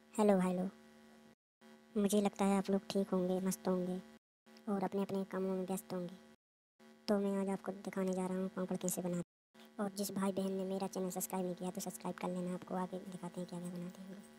Hello भाई लोग। मुझे लगता है आप लोग ठीक होंगे, मस्त होंगे और अपने अपने कामों में व्यस्त होंगे। तो मैं आज आपको दिखाने जा रहा हूँ पापड़ कैसे बनाते हैं। और जिस भाई बहन ने मेरा चैनल सब्सक्राइब नहीं किया तो सब्सक्राइब कर लेना। आपको आगे दिखाते हैं क्या क्या बनाते हैं।